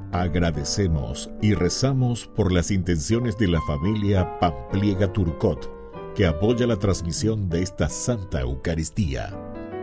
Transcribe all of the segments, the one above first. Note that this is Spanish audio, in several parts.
Agradecemos y rezamos por las intenciones de la familia Pampliega Turcot, que apoya la transmisión de esta Santa Eucaristía.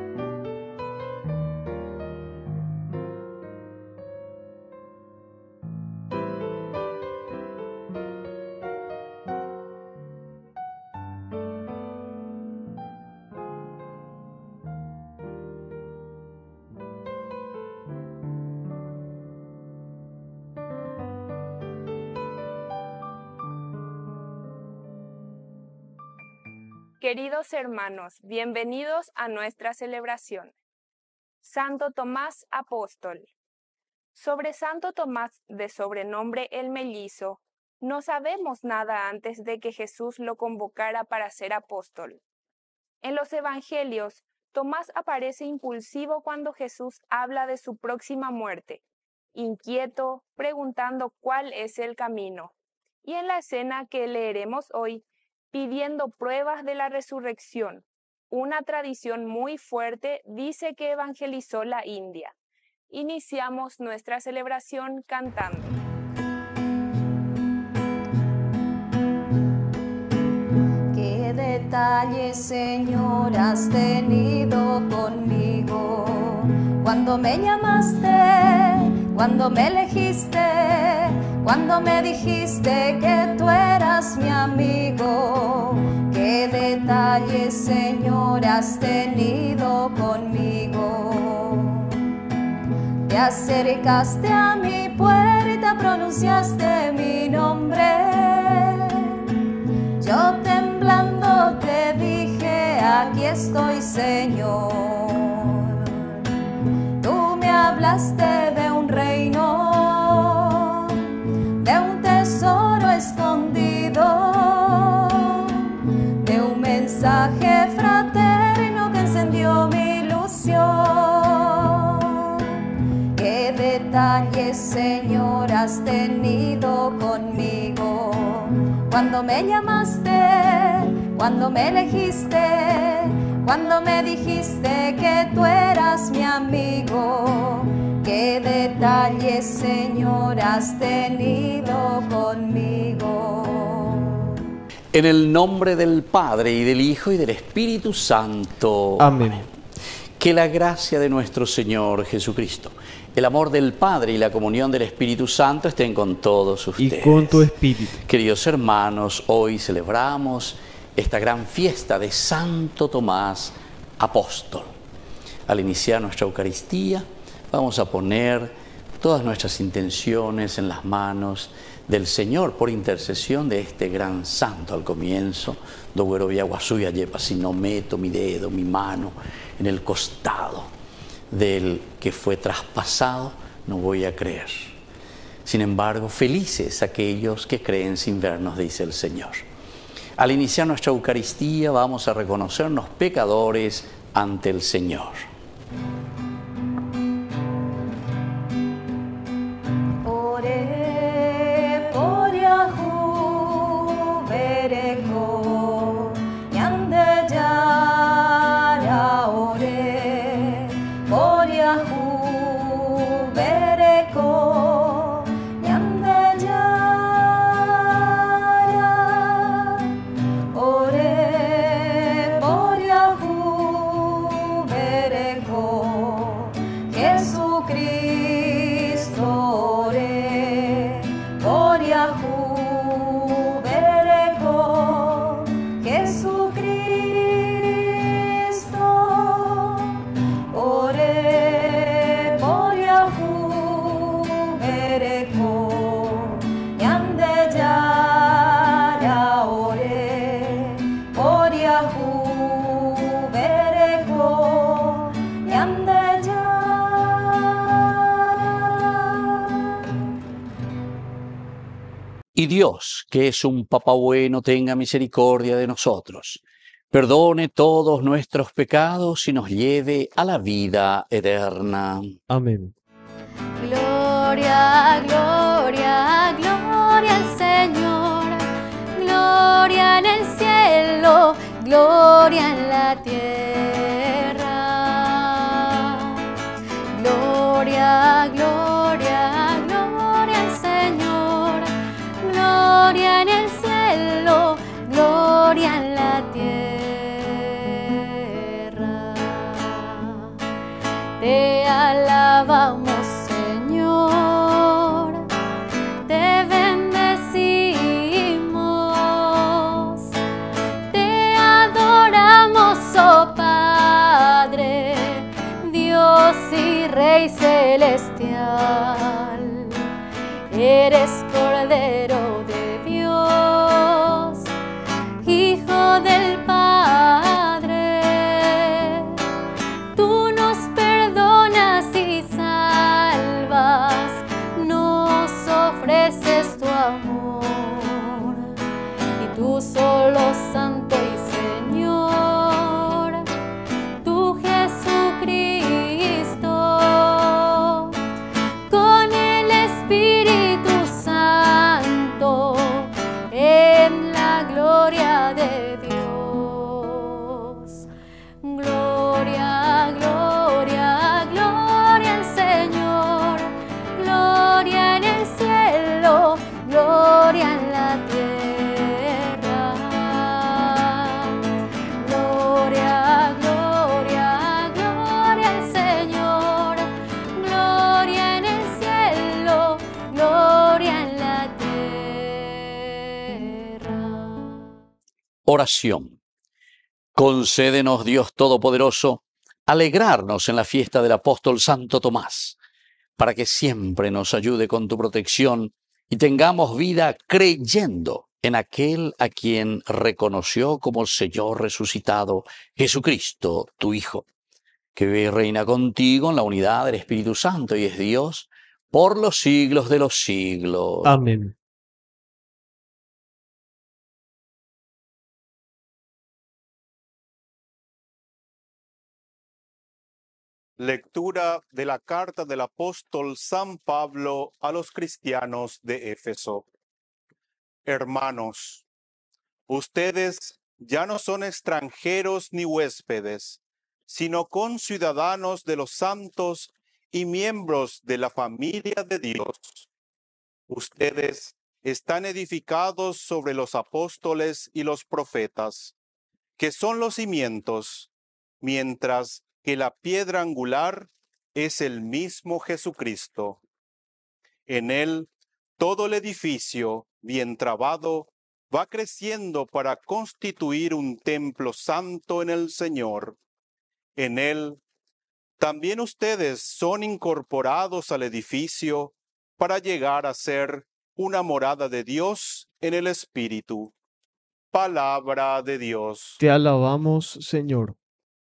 Queridos hermanos, bienvenidos a nuestra celebración. Santo Tomás Apóstol. Sobre Santo Tomás, de sobrenombre el Mellizo, no sabemos nada antes de que Jesús lo convocara para ser apóstol. En los Evangelios, Tomás aparece impulsivo cuando Jesús habla de su próxima muerte, inquieto, preguntando cuál es el camino. Y en la escena que leeremos hoy, pidiendo pruebas de la resurrección. Una tradición muy fuerte dice que evangelizó la India. Iniciamos nuestra celebración cantando. Qué detalles, Señor, has tenido conmigo. Cuando me llamaste, cuando me elegiste, cuando me dijiste que tú eras mi amigo. Qué detalles, Señor, has tenido conmigo. Te acercaste a mi puerta, pronunciaste mi nombre. Yo temblando te dije, aquí estoy, Señor. Tú me hablaste de un reino, de un tesoro escondido, de un mensaje fraterno que encendió mi ilusión. Qué detalles, Señor, has tenido conmigo. Cuando me llamaste, cuando me elegiste, cuando me dijiste que tú eras mi amigo. Qué detalles, Señor, has tenido conmigo. En el nombre del Padre, y del Hijo, y del Espíritu Santo. Amén. Que la gracia de nuestro Señor Jesucristo, el amor del Padre y la comunión del Espíritu Santo estén con todos ustedes. Y con tu espíritu. Queridos hermanos, hoy celebramos esta gran fiesta de Santo Tomás Apóstol. Al iniciar nuestra Eucaristía, vamos a poner todas nuestras intenciones en las manos del Señor por intercesión de este gran santo. Al comienzo, Doguero Viaguazú y Ayepa, si no meto mi dedo, mi mano en el costado del que fue traspasado, no voy a creer. Sin embargo, felices aquellos que creen sin vernos, dice el Señor. Al iniciar nuestra Eucaristía vamos a reconocernos pecadores ante el Señor. Ore por Yahu Bereko Yande Yara. Ore por Yahu Bereko Yande Yara. Ore por Yahu Bereko Jesucristo. Ore por Yahu Bereko Jesucristo. Ore por Yahu Bereko Yande Yara. Ore por Yahu Bereko Yande Yara. Y Dios, que es un Papá bueno, tenga misericordia de nosotros, perdone todos nuestros pecados y nos lleve a la vida eterna. Amén. Gloria, gloria, gloria al Señor. Gloria en el cielo, gloria en la tierra. Gloria, gloria, gloria gloria en la tierra. Te alabamos, Señor, te bendecimos, te adoramos, oh Padre, Dios y Rey celestial. Eres Cordero de Dios, Hijo del Padre. Tú nos perdonas y salvas, nos ofreces tu amor. Y tú solo Santo y Señor, tú Jesucristo, con el Espíritu Santo, en la gloria de Dios. Gloria, gloria, gloria al Señor, gloria en el cielo, gloria en la tierra. Gloria, gloria, gloria al Señor, gloria en el cielo, gloria en la tierra. Oración. Concédenos, Dios Todopoderoso, alegrarnos en la fiesta del apóstol Santo Tomás, para que siempre nos ayude con tu protección y tengamos vida creyendo en aquel a quien reconoció como el Señor resucitado, Jesucristo, tu Hijo, que vive y reina contigo en la unidad del Espíritu Santo y es Dios por los siglos de los siglos. Amén. Lectura de la carta del apóstol San Pablo a los cristianos de Éfeso. Hermanos, ustedes ya no son extranjeros ni huéspedes, sino conciudadanos de los santos y miembros de la familia de Dios. Ustedes están edificados sobre los apóstoles y los profetas, que son los cimientos, mientras que la piedra angular es el mismo Jesucristo. En él, todo el edificio, bien trabado, va creciendo para constituir un templo santo en el Señor. En él, también ustedes son incorporados al edificio para llegar a ser una morada de Dios en el Espíritu. Palabra de Dios. Te alabamos, Señor.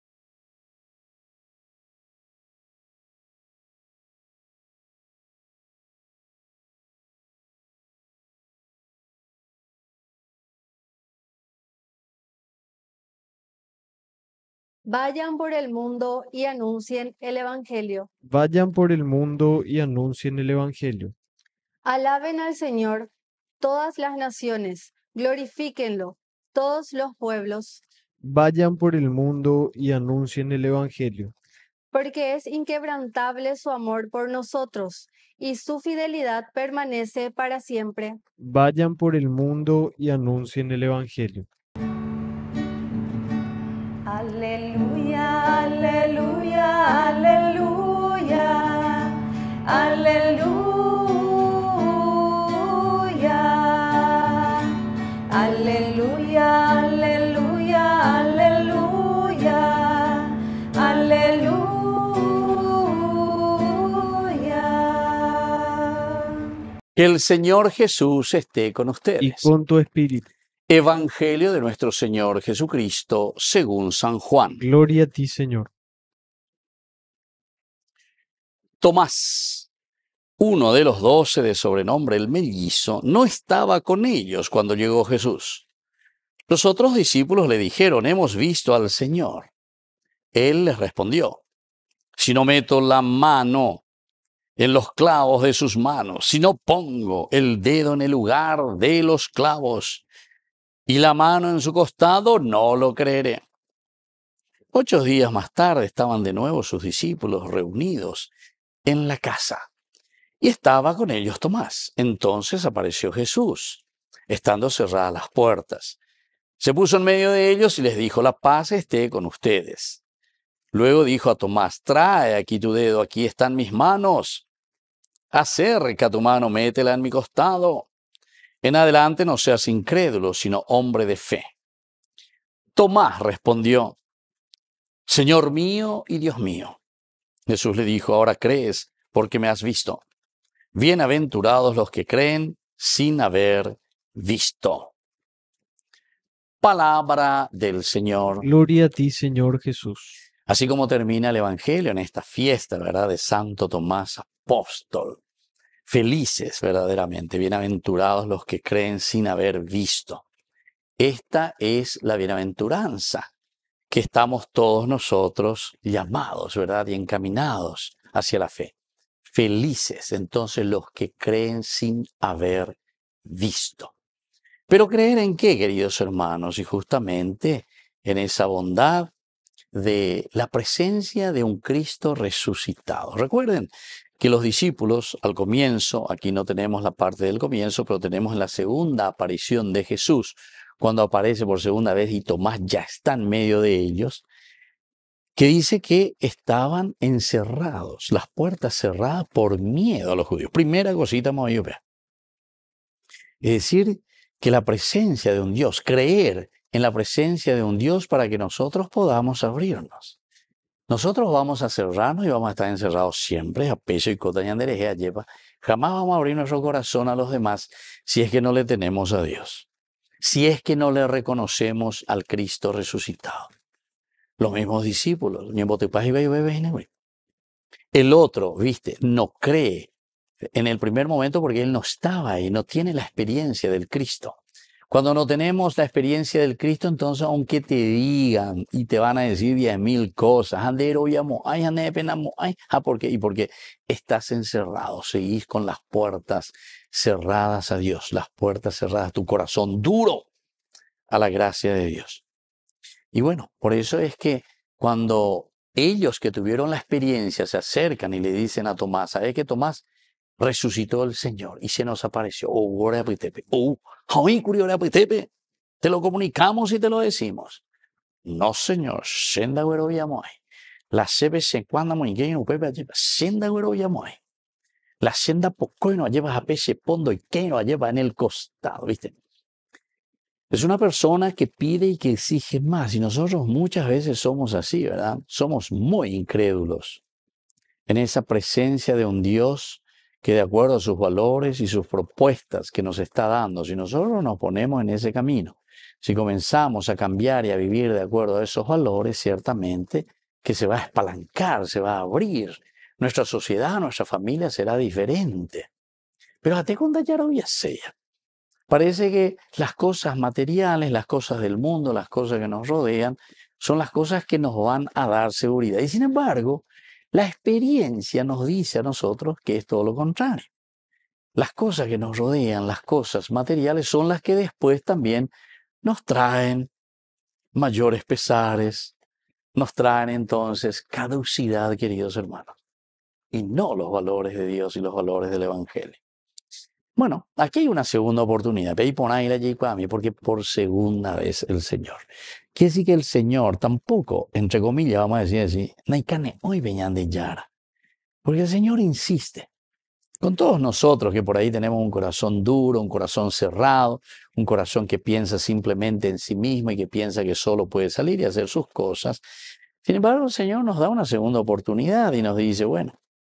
Vayan por el mundo y anuncien el Evangelio. Vayan por el mundo y anuncien el Evangelio. Alaben al Señor todas las naciones, glorifíquenlo todos los pueblos, Vayan por el mundo y anuncien el Evangelio. porque es inquebrantable su amor por nosotros y su fidelidad permanece para siempre. Vayan por el mundo y anuncien el Evangelio. Aleluya, aleluya, aleluya, aleluya, aleluya, aleluya, aleluya, aleluya. Que el Señor Jesús esté con Y ustedes. con tu espíritu. Evangelio de nuestro Señor Jesucristo según San Juan. Gloria a ti, Señor. Tomás, uno de los 12 de sobrenombre el mellizo, no estaba con ellos cuando llegó Jesús. Los otros discípulos le dijeron: hemos visto al Señor. Él les respondió: si no meto la mano en los clavos de sus manos, si no pongo el dedo en el lugar de los clavos y la mano en su costado, no lo creeré. 8 días más tarde estaban de nuevo sus discípulos reunidos en la casa y estaba con ellos Tomás. Entonces apareció Jesús, estando cerradas las puertas. Se puso en medio de ellos y les dijo, la paz esté con ustedes. Luego dijo a Tomás, trae aquí tu dedo, aquí están mis manos. Acerca tu mano, métela en mi costado. En adelante no seas incrédulo, sino hombre de fe. Tomás respondió, Señor mío y Dios mío. Jesús le dijo, ahora crees porque me has visto. Bienaventurados los que creen sin haber visto. Palabra del Señor. Gloria a ti, Señor Jesús. Así como termina el Evangelio en esta fiesta, ¿verdad?, de Santo Tomás Apóstol. Felices verdaderamente, bienaventurados los que creen sin haber visto. Esta es la bienaventuranza que estamos todos nosotros llamados, ¿verdad?, y encaminados hacia la fe. Felices entonces los que creen sin haber visto. Pero ¿creer en qué, queridos hermanos? Y justamente en esa bondad de la presencia de un Cristo resucitado. Recuerden que los discípulos al comienzo, aquí no tenemos la parte del comienzo, pero tenemos la segunda aparición de Jesús, cuando aparece por segunda vez y Tomás ya está en medio de ellos, que dice que estaban encerrados, las puertas cerradas por miedo a los judíos. Primera cosita, vamos a ver. Es decir, que la presencia de un Dios, creer en la presencia de un Dios para que nosotros podamos abrirnos. Nosotros vamos a cerrarnos y vamos a estar encerrados siempre, a peso y cota y andereje, a lleva. Jamás vamos a abrir nuestro corazón a los demás si es que no le tenemos a Dios, si es que no le reconocemos al Cristo resucitado. Los mismos discípulos, el otro, viste, no cree en el primer momento porque él no estaba ahí, no tiene la experiencia del Cristo. Cuando no tenemos la experiencia del Cristo, entonces aunque te digan y te van a decir 10.000 cosas, porque estás encerrado, seguís con las puertas cerradas a Dios, las puertas cerradas, tu corazón duro a la gracia de Dios. Y bueno, por eso es que cuando ellos que tuvieron la experiencia se acercan y le dicen a Tomás, ¿sabes qué, Tomás? Resucitó el Señor y se nos apareció. Te lo comunicamos y te lo decimos. No, Señor, senda güero viamoy. La CBC cuando muy gay no puede llevar senda güero viamoy. La senda poco y no lleva a pese pondo y que no lleva en el costado, ¿viste? Es una persona que pide y que exige más y nosotros muchas veces somos así, ¿verdad? Somos muy incrédulos en esa presencia de un Dios que de acuerdo a sus valores y sus propuestas que nos está dando, si nosotros nos ponemos en ese camino, si comenzamos a cambiar y a vivir de acuerdo a esos valores, ciertamente que se va a espalancar, se va a abrir. Nuestra sociedad, nuestra familia será diferente. Pero a te ya sea. Parece que las cosas materiales, las cosas del mundo, las cosas que nos rodean, son las cosas que nos van a dar seguridad. Y sin embargo, la experiencia nos dice a nosotros que es todo lo contrario. Las cosas que nos rodean, las cosas materiales, son las que después también nos traen mayores pesares, nos traen entonces caducidad, queridos hermanos, y no los valores de Dios y los valores del Evangelio. Bueno, aquí hay una segunda oportunidad. Porque por segunda vez el Señor. Quiere decir que el Señor tampoco, entre comillas, vamos a decir así, naikane hoy venían de Yara. Porque el Señor insiste. Con todos nosotros que por ahí tenemos un corazón duro, un corazón cerrado, un corazón que piensa simplemente en sí mismo y que piensa que solo puede salir y hacer sus cosas. Sin embargo, el Señor nos da una segunda oportunidad y nos dice, bueno,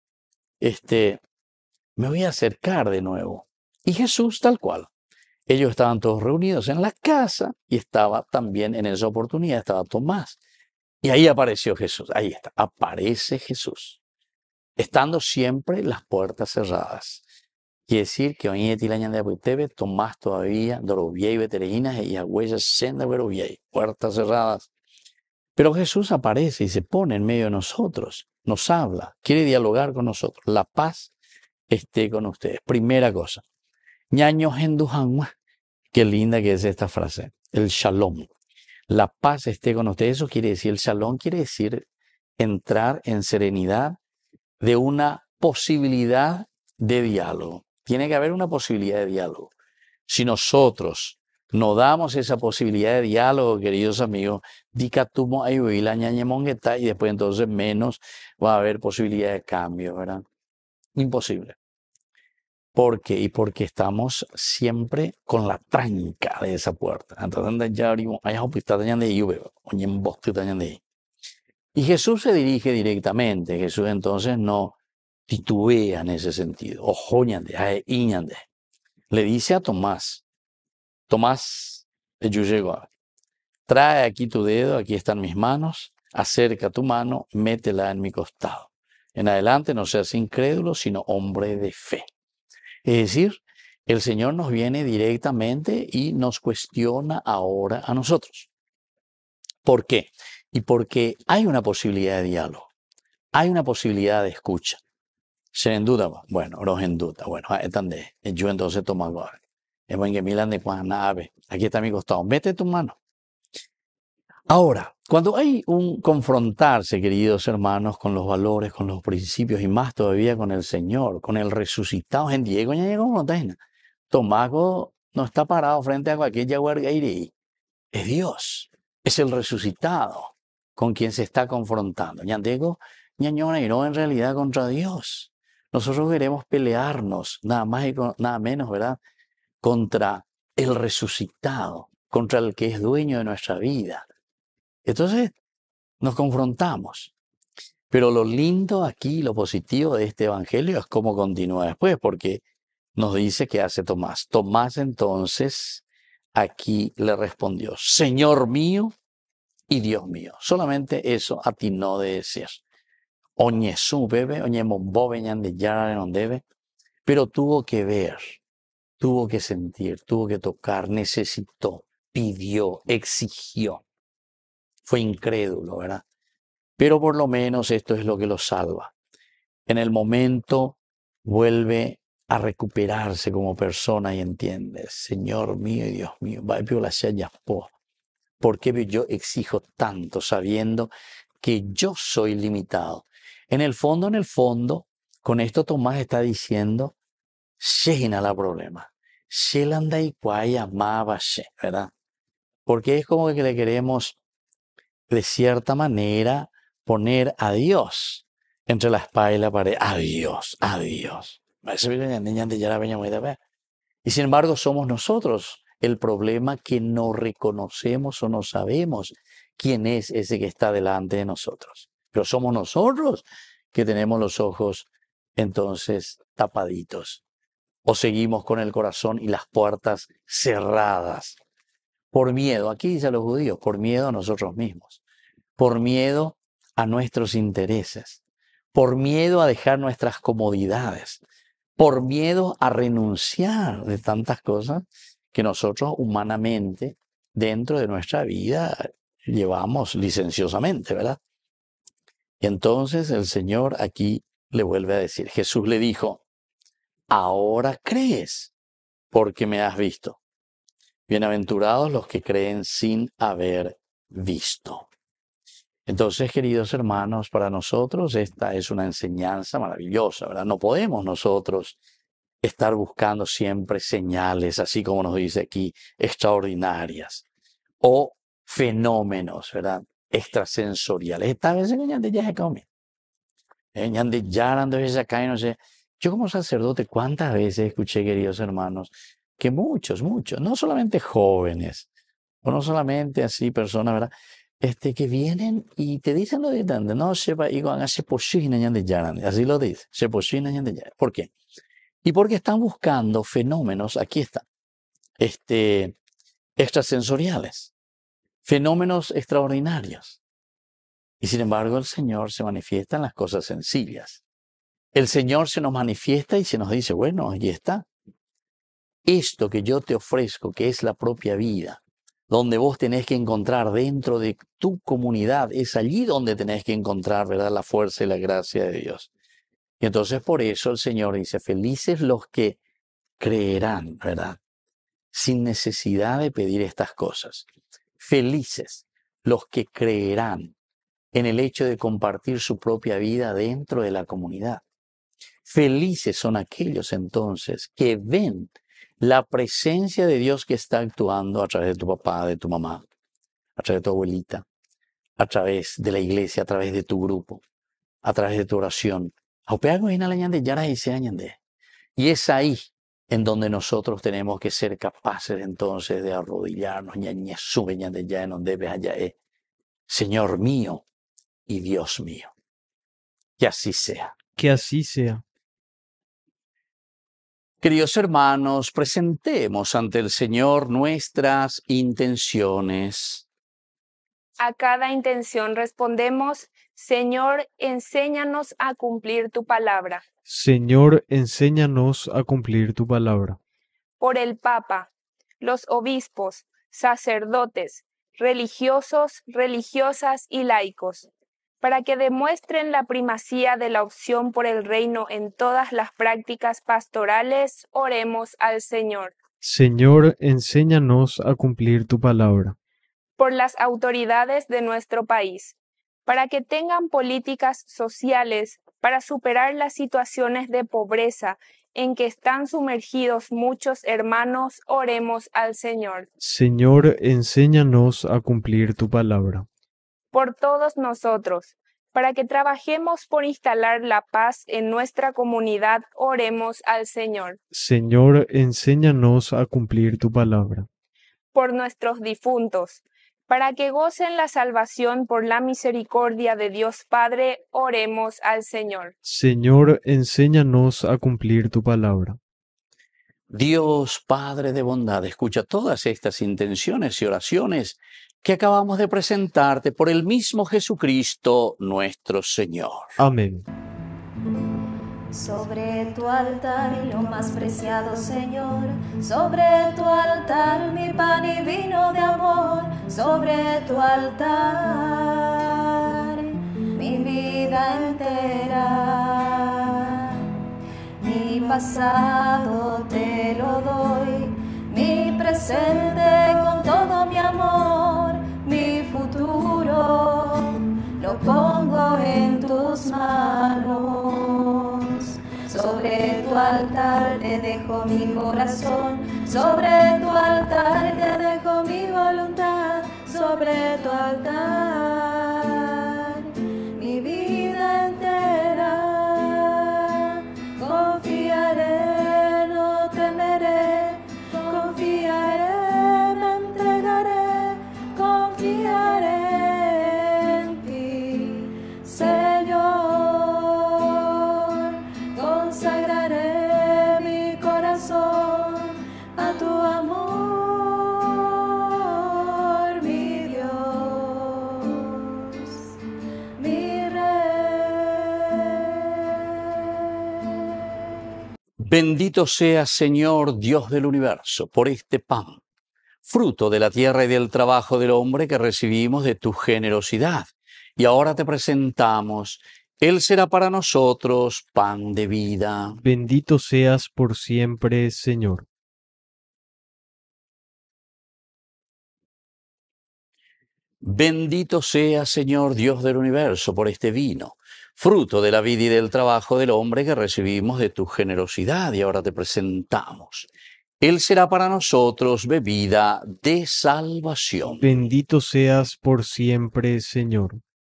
me voy a acercar de nuevo. Y Jesús tal cual. Ellos estaban todos reunidos en la casa y estaba también en esa oportunidad, estaba Tomás. Y ahí apareció Jesús, ahí está, aparece Jesús. Estando siempre las puertas cerradas. Quiere decir que hoy en día Tomás todavía, Doroviei, Veterinas y Agüeyas, Senda, Veroviei, puertas cerradas. Pero Jesús aparece y se pone en medio de nosotros, nos habla, quiere dialogar con nosotros. La paz esté con ustedes. Primera cosa. Ñaño Hendujanwa. Qué linda que es esta frase. El shalom. La paz esté con ustedes. Eso quiere decir, el shalom quiere decir entrar en serenidad de una posibilidad de diálogo. Tiene que haber una posibilidad de diálogo. Si nosotros no damos esa posibilidad de diálogo, queridos amigos, dicatumo ayuí la ñañemongueta, y después entonces menos va a haber posibilidad de cambio, ¿verdad? Imposible. ¿Por qué? Y porque estamos siempre con la tranca de esa puerta. Y Jesús se dirige directamente. Jesús entonces no titubea en ese sentido. Le dice a Tomás, Tomás, yo llego, trae aquí tu dedo, aquí están mis manos, acerca tu mano, métela en mi costado. En adelante no seas incrédulo, sino hombre de fe. Es decir, el Señor nos viene directamente y nos cuestiona ahora a nosotros. ¿Por qué? Y porque hay una posibilidad de diálogo, hay una posibilidad de escucha. ¿Se en duda? Bueno, no en duda. Bueno, yo entonces tomo ahora. Aquí está mi costado, mete tu mano. Ahora, cuando hay un confrontarse, queridos hermanos, con los valores, con los principios y más todavía con el Señor, con el resucitado en Diego, Tomago no está parado frente a cualquier yaguargairi. Es Dios, es el resucitado con quien se está confrontando. Ñandego, ñañona y no en realidad contra Dios. Nosotros queremos pelearnos, nada más y nada menos, ¿verdad? Contra el resucitado, contra el que es dueño de nuestra vida. Entonces, nos confrontamos. Pero lo lindo aquí, lo positivo de este evangelio es cómo continúa después, porque nos dice qué hace Tomás. Tomás entonces aquí le respondió, Señor mío y Dios mío. Solamente eso atinó de decir. Oñe su bebe, oñe mombo veñan de yara no debe, pero tuvo que ver, tuvo que sentir, tuvo que tocar, necesitó, pidió, exigió. Fue incrédulo, ¿verdad? Pero por lo menos esto es lo que lo salva. En el momento vuelve a recuperarse como persona y entiende, Señor mío y Dios mío, ¿por qué yo exijo tanto sabiendo que yo soy limitado? En el fondo, con esto Tomás está diciendo, Shehina la problema. Shelanda y Kwaya Mabashe, ¿verdad? Porque es como que le queremos de cierta manera poner a Dios entre la espada y la pared. A Dios, a Dios. Y sin embargo somos nosotros el problema que no reconocemos o no sabemos quién es ese que está delante de nosotros. Pero somos nosotros que tenemos los ojos entonces tapaditos. O seguimos con el corazón y las puertas cerradas. Por miedo, aquí dice a los judíos, por miedo a nosotros mismos. Por miedo a nuestros intereses. Por miedo a dejar nuestras comodidades. Por miedo a renunciar de tantas cosas que nosotros humanamente dentro de nuestra vida llevamos licenciosamente, ¿verdad? Y entonces el Señor aquí le vuelve a decir, Jesús le dijo, ahora crees porque me has visto. Bienaventurados los que creen sin haber visto. Entonces, queridos hermanos, para nosotros esta es una enseñanza maravillosa, ¿verdad? No podemos nosotros estar buscando siempre señales, así como nos dice aquí, extraordinarias o fenómenos, ¿verdad? Extrasensoriales. Esta vez ya se come. No sé. Yo como sacerdote, ¿cuántas veces escuché, queridos hermanos, que muchos, no solamente jóvenes, o no solamente así personas, ¿verdad? Que vienen y te dicen lo de tanto, no sepa, y se posicionan de yarande, así lo dice, se posicionan de yarande. ¿Por qué? Y porque están buscando fenómenos, aquí están, extrasensoriales, fenómenos extraordinarios. Y sin embargo el Señor se manifiesta en las cosas sencillas. El Señor se nos manifiesta y se nos dice, bueno, aquí está. Esto que yo te ofrezco, que es la propia vida, donde vos tenés que encontrar dentro de tu comunidad, es allí donde tenés que encontrar, ¿verdad?, la fuerza y la gracia de Dios. Y entonces por eso el Señor dice, felices los que creerán, ¿verdad?, sin necesidad de pedir estas cosas. Felices los que creerán en el hecho de compartir su propia vida dentro de la comunidad. Felices son aquellos entonces que ven la presencia de Dios que está actuando a través de tu papá, de tu mamá, a través de tu abuelita, a través de la iglesia, a través de tu grupo, a través de tu oración. Y es ahí en donde nosotros tenemos que ser capaces entonces de arrodillarnos. Señor mío y Dios mío. Que así sea. Que así sea. Queridos hermanos, presentemos ante el Señor nuestras intenciones. A cada intención respondemos, Señor, enséñanos a cumplir tu palabra. Señor, enséñanos a cumplir tu palabra. Por el Papa, los obispos, sacerdotes, religiosos, religiosas y laicos, para que demuestren la primacía de la opción por el reino en todas las prácticas pastorales, oremos al Señor. Señor, enséñanos a cumplir tu palabra. Por las autoridades de nuestro país, para que tengan políticas sociales para superar las situaciones de pobreza en que están sumergidos muchos hermanos, oremos al Señor. Señor, enséñanos a cumplir tu palabra. Por todos nosotros, para que trabajemos por instalar la paz en nuestra comunidad, oremos al Señor. Señor, enséñanos a cumplir tu palabra. Por nuestros difuntos, para que gocen la salvación por la misericordia de Dios Padre, oremos al Señor. Señor, enséñanos a cumplir tu palabra. Dios Padre de bondad, escucha todas estas intenciones y oraciones que acabamos de presentarte por el mismo Jesucristo nuestro Señor. Amén. Sobre tu altar lo más preciado, Señor, sobre tu altar mi pan y vino de amor, sobre tu altar mi vida entera, mi pasado te lo doy, mi presente con todo mi amor, mi futuro lo pongo en tus manos. Sobre tu altar te dejo mi corazón, sobre tu altar te dejo mi voluntad, sobre tu altar mi vida entera. Confiaré, no temeré, confiaré, me entregaré, confiaré en ti, Señor. Consagraré mi corazón a tu amor, mi Dios, mi Rey. Bendito seas, Señor, Dios del universo, por este pan, fruto de la tierra y del trabajo del hombre que recibimos de tu generosidad. Y ahora te presentamos. Él será para nosotros pan de vida. Bendito seas por siempre, Señor. Bendito sea, Señor, Dios del universo, por este vino, fruto de la vida y del trabajo del hombre que recibimos de tu generosidad. Y ahora te presentamos. Él será para nosotros bebida de salvación. Bendito seas por siempre, Señor.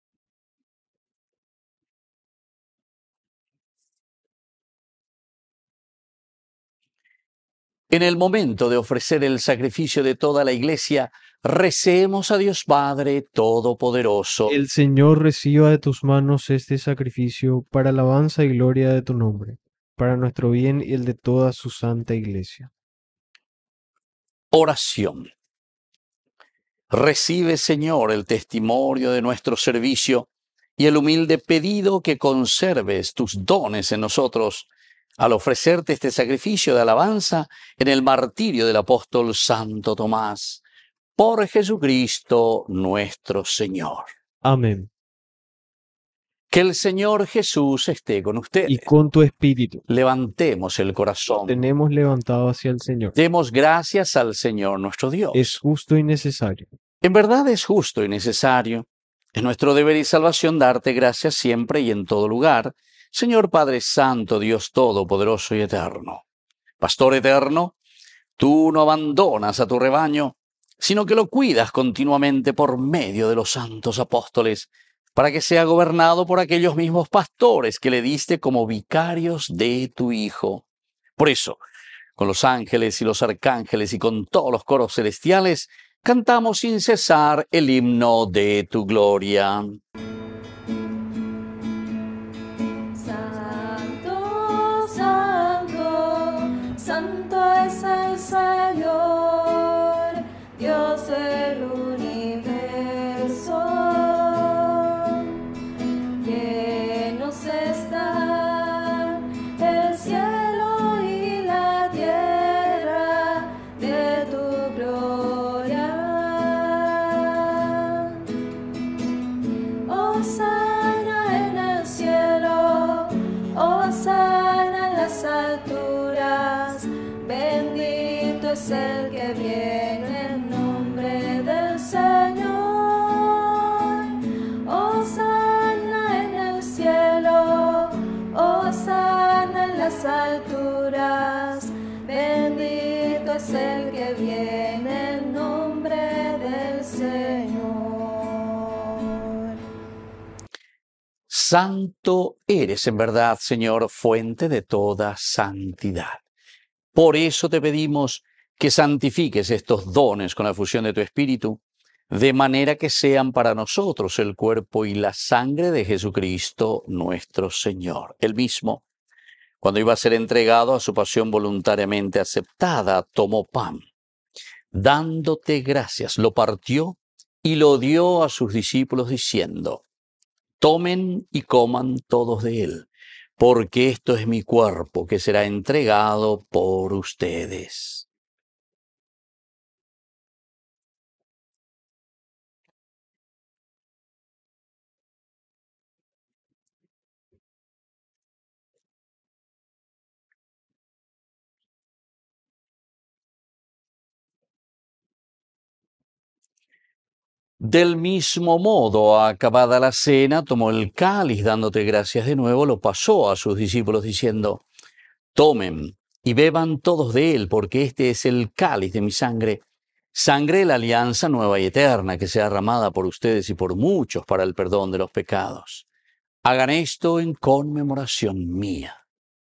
En el momento de ofrecer el sacrificio de toda la iglesia, recemos a Dios Padre Todopoderoso. El Señor reciba de tus manos este sacrificio para alabanza y gloria de tu nombre, para nuestro bien y el de toda su santa iglesia. Oración. Recibe, Señor, el testimonio de nuestro servicio y el humilde pedido que conserves tus dones en nosotros al ofrecerte este sacrificio de alabanza en el martirio del apóstol Santo Tomás, por Jesucristo nuestro Señor. Amén. Que el Señor Jesús esté con ustedes. Y con tu espíritu. Levantemos el corazón. Tenemos levantado hacia el Señor. Demos gracias al Señor nuestro Dios. Es justo y necesario. En verdad es justo y necesario. Es nuestro deber y salvación darte gracias siempre y en todo lugar, Señor Padre Santo, Dios Todopoderoso y Eterno. Pastor eterno, Tú no abandonas a tu rebaño, sino que lo cuidas continuamente por medio de los santos apóstoles, para que sea gobernado por aquellos mismos pastores que le diste como vicarios de tu Hijo. Por eso, con los ángeles y los arcángeles y con todos los coros celestiales, cantamos sin cesar el himno de tu gloria. Santo, santo, santo es el Señor, Dios del universo. Llenos están el cielo y la tierra de tu gloria. Hosana en el cielo, hosana en las alturas, bendito es el que viene en nombre del Señor. Hosana en el cielo, hosana en las alturas, bendito es el que viene en nombre del Señor. Santo eres en verdad, Señor, fuente de toda santidad. Por eso te pedimos que santifiques estos dones con la fusión de tu Espíritu, de manera que sean para nosotros el cuerpo y la sangre de Jesucristo nuestro Señor. Él mismo, cuando iba a ser entregado a su pasión voluntariamente aceptada, tomó pan. Dándote gracias, lo partió y lo dio a sus discípulos diciendo: tomen y coman todos de él, porque esto es mi cuerpo que será entregado por ustedes. Del mismo modo, acabada la cena, tomó el cáliz, dándote gracias de nuevo, lo pasó a sus discípulos diciendo: tomen y beban todos de él, porque este es el cáliz de mi sangre, sangre de la alianza nueva y eterna, que sea derramada por ustedes y por muchos para el perdón de los pecados. Hagan esto en conmemoración mía.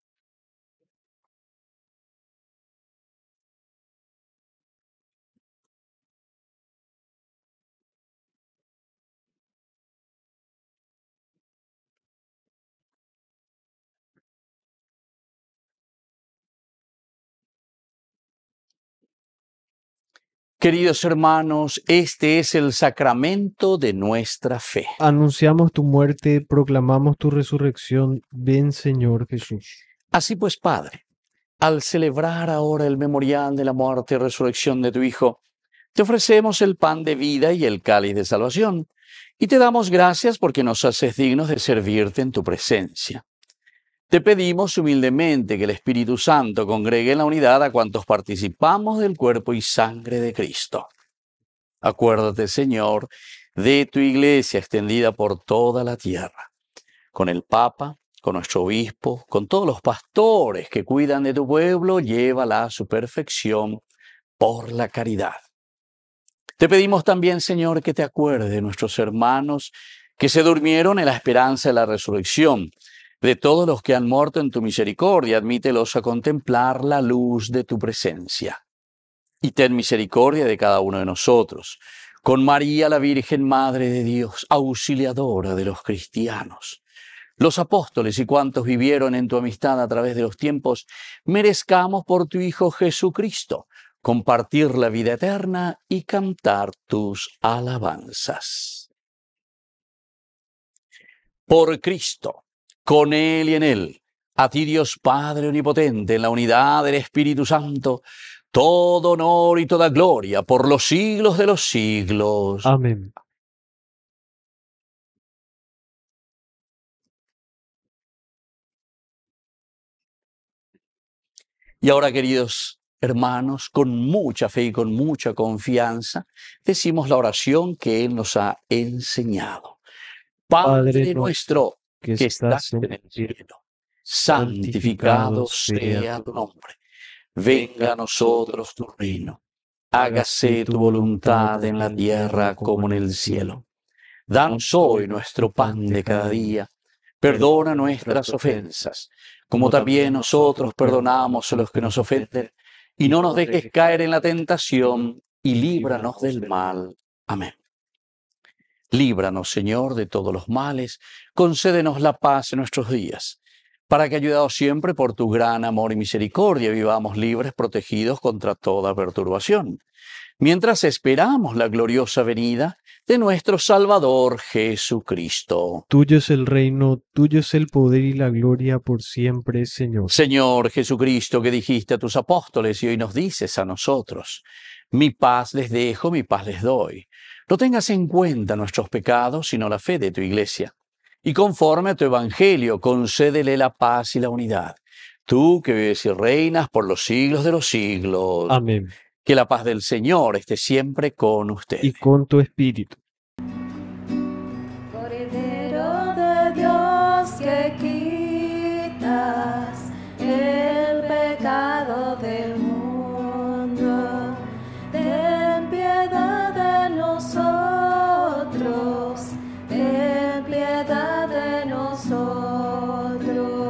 Queridos hermanos, este es el sacramento de nuestra fe. Anunciamos tu muerte, proclamamos tu resurrección. Ven, Señor Jesús. Así pues, Padre, al celebrar ahora el memorial de la muerte y resurrección de tu Hijo, te ofrecemos el pan de vida y el cáliz de salvación, y te damos gracias porque nos haces dignos de servirte en tu presencia. Te pedimos humildemente que el Espíritu Santo congregue en la unidad a cuantos participamos del cuerpo y sangre de Cristo. Acuérdate, Señor, de tu iglesia extendida por toda la tierra, con el Papa, con nuestro obispo, con todos los pastores que cuidan de tu pueblo, llévala a su perfección por la caridad. Te pedimos también, Señor, que te acuerdes de nuestros hermanos que se durmieron en la esperanza de la resurrección, de todos los que han muerto en tu misericordia, admítelos a contemplar la luz de tu presencia. Y ten misericordia de cada uno de nosotros, con María la Virgen Madre de Dios, auxiliadora de los cristianos, los apóstoles y cuantos vivieron en tu amistad a través de los tiempos, merezcamos por tu Hijo Jesucristo compartir la vida eterna y cantar tus alabanzas. Por Cristo, con Él y en Él, a ti Dios Padre Omnipotente, en la unidad del Espíritu Santo, todo honor y toda gloria por los siglos de los siglos. Amén. Y ahora, queridos hermanos, con mucha fe y con mucha confianza, decimos la oración que Él nos ha enseñado. Padre nuestro que estás en el cielo, santificado sea tu nombre. venga a nosotros tu reino. Hágase tu voluntad en la tierra como en el cielo. Danos hoy nuestro pan de cada día. Perdona nuestras ofensas, como también nosotros perdonamos a los que nos ofenden. Y no nos dejes caer en la tentación, y líbranos del mal. Amén. Líbranos, Señor, de todos los males. Concédenos la paz en nuestros días, para que, ayudados siempre por tu gran amor y misericordia, vivamos libres, protegidos contra toda perturbación, mientras esperamos la gloriosa venida de nuestro Salvador Jesucristo. Tuyo es el reino, tuyo es el poder y la gloria por siempre, Señor. Señor Jesucristo, que dijiste a tus apóstoles y hoy nos dices a nosotros: mi paz les dejo, mi paz les doy. No tengas en cuenta nuestros pecados, sino la fe de tu Iglesia. Y conforme a tu Evangelio, concédele la paz y la unidad. Tú que vives y reinas por los siglos de los siglos. Amén. Que la paz del Señor esté siempre con ustedes. Y con tu espíritu. Cordero de Dios, que quitas el pecado del mundo, ten piedad de nosotros, ten piedad de nosotros.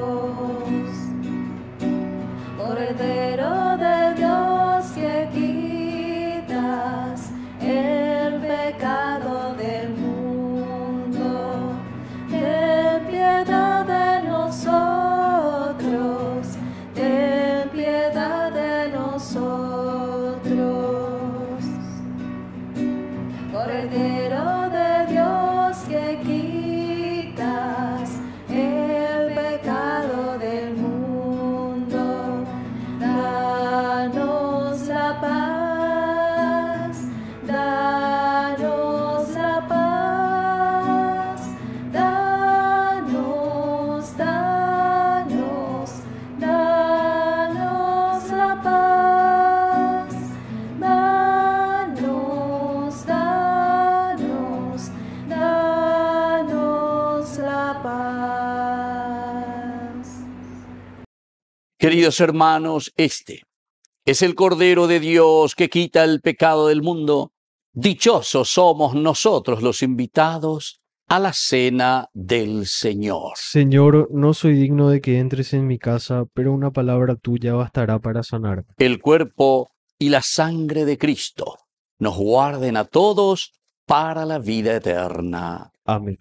Cordero de Dios, que quitas el pecado del mundo, ten piedad de nosotros, ten piedad de nosotros. Cordero de Dios, que quitas el pecado del mundo, danos la paz, danos la paz, danos, danos, danos la paz, danos, danos, danos la paz. Queridos hermanos, este es el Cordero de Dios que quita el pecado del mundo. Dichosos somos nosotros los invitados a la cena del Señor. Señor, no soy digno de que entres en mi casa, pero una palabra tuya bastará para sanar. El cuerpo y la sangre de Cristo nos guarden a todos para la vida eterna. Amén.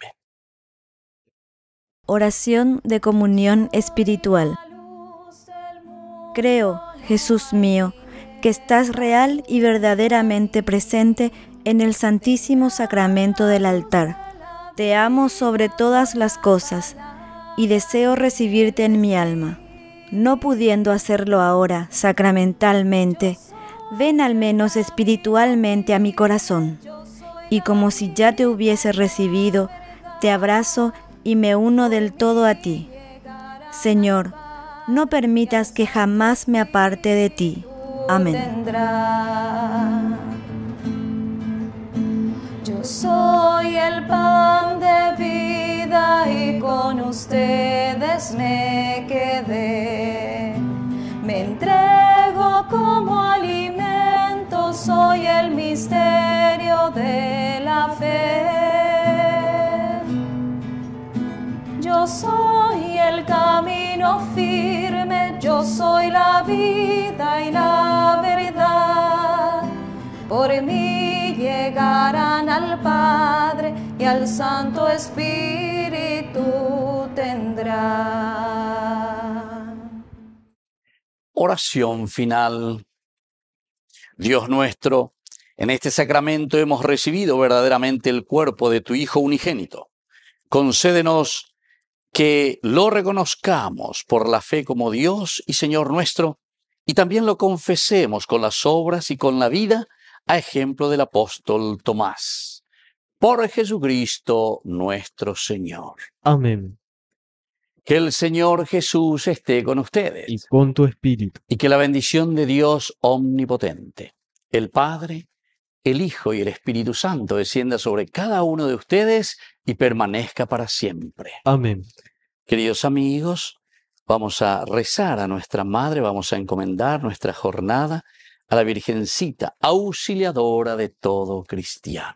Oración de comunión espiritual. Creo, Jesús mío, que estás real y verdaderamente presente en el Santísimo Sacramento del altar. Te amo sobre todas las cosas y deseo recibirte en mi alma. No pudiendo hacerlo ahora sacramentalmente, ven al menos espiritualmente a mi corazón. Y como si ya te hubiese recibido, te abrazo y me uno del todo a ti. Señor, no permitas que jamás me aparte de ti. Amén. Yo soy el pan de vida y con ustedes me quedé. Me entrego como alimento, soy el misterio de la fe. Yo soy el camino firme, yo soy la vida y la verdad. Por mí llegarán al Padre y al Santo Espíritu tendrán. Oración final. Dios nuestro, en este sacramento hemos recibido verdaderamente el cuerpo de tu Hijo unigénito. Concédenos que lo reconozcamos por la fe como Dios y Señor nuestro, y también lo confesemos con las obras y con la vida, a ejemplo del apóstol Tomás. Por Jesucristo nuestro Señor. Amén. Que el Señor Jesús esté con ustedes. Y con tu espíritu. Y que la bendición de Dios omnipotente, el Padre, el Hijo y el Espíritu Santo descienda sobre cada uno de ustedes y permanezca para siempre. Amén. Queridos amigos, Vamos a rezar a nuestra Madre, vamos a encomendar nuestra jornada a la Virgencita, auxiliadora de todo cristiano.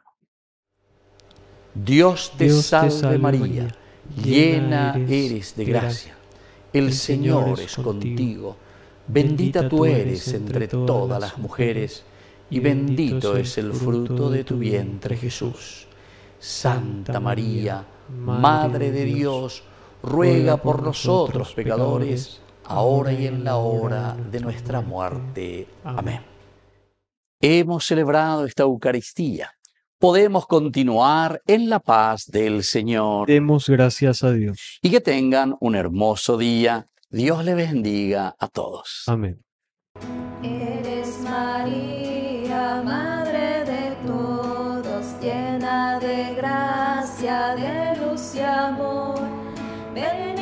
Dios te salve María, llena eres de gracia. El Señor es contigo. Bendita tú eres entre todas las mujeres, y bendito es el fruto de tu vientre, Jesús. Santa María, Madre de Dios, ruega por nosotros pecadores, ahora y en la hora de nuestra muerte. Amén. Hemos celebrado esta Eucaristía. Podemos continuar en la paz del Señor. Demos gracias a Dios. Y que tengan un hermoso día. Dios les bendiga a todos. Amén. Eres María, Madre de todos, llena de gracia, de luz y amor. Ven